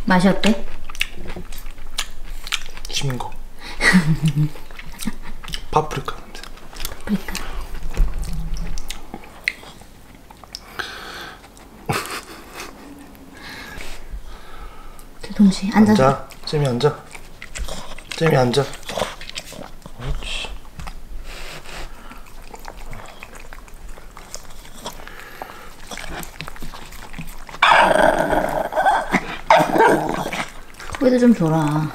맛이 어때? 싱거. 파프리카 냄새. 파프리카. 동시에 앉아서. 앉아. 잼이 앉아. 잼이 앉아. 그렇지. 코에도 좀 줘라.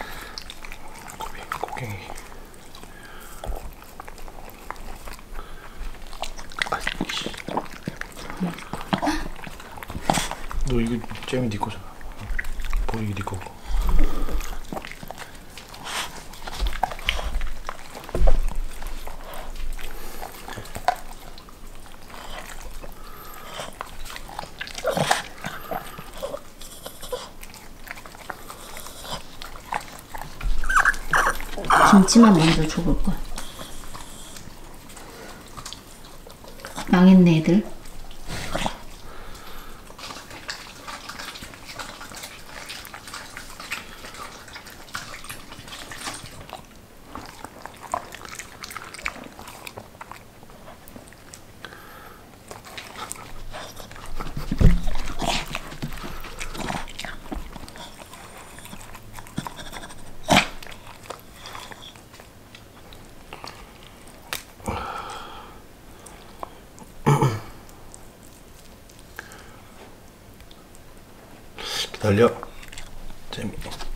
고갱이. 너 이거 잼이 네 거잖아. 보이게 네 거고. 김치만 먼저 줘볼걸. 망했네 애들. 기다려. 잼이.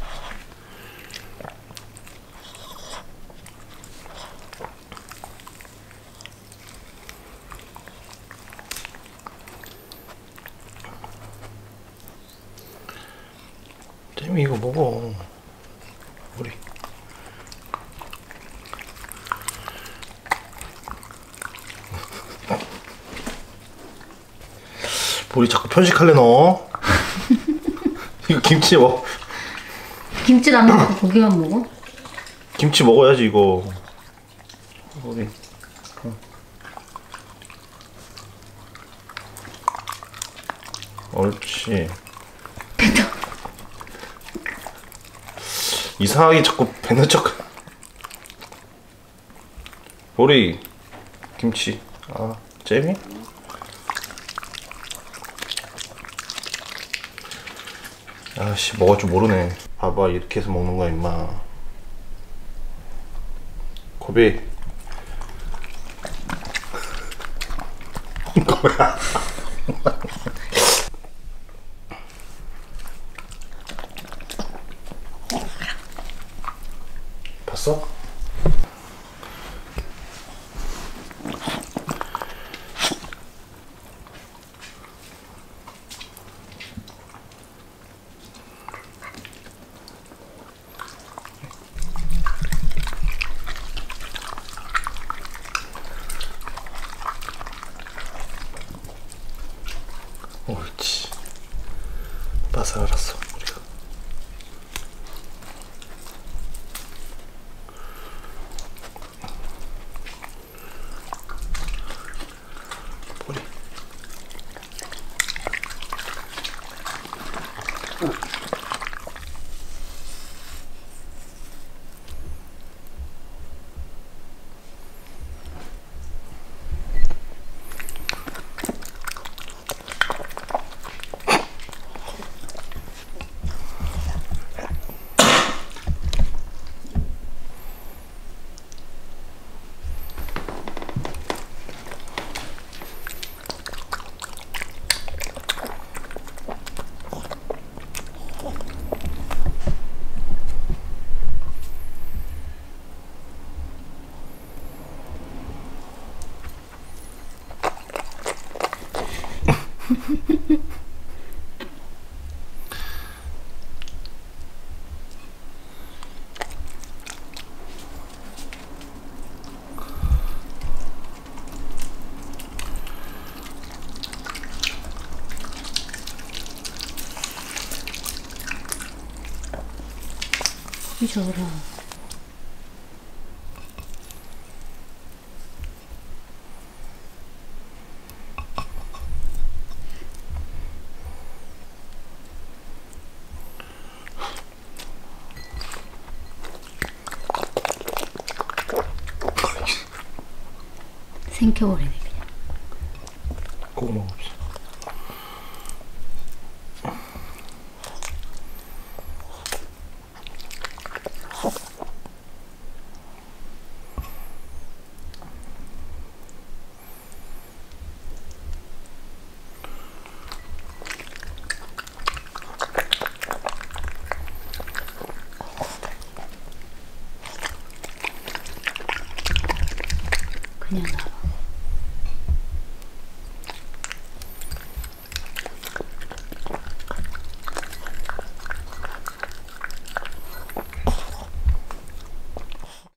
잼이 이거 먹어. 우리. 우리 자꾸 편식할래 너? 이거 김치 먹어. 김치도 안 먹고 고기만 먹어? 김치 먹어야지 이거. 우리. 옳지. 이상하게 자꾸 뱉는 척. 우리 김치. 아 잼이? 아씨 먹을 줄 모르네. 봐봐 이렇게 해서 먹는 거야 임마. 고비. 뭐야. 봤어? 옳지. 맛을 알았어 우리가. 보리. 이 줘라. 생겨버리네 그냥. 고구마 없어. 그냥 놔.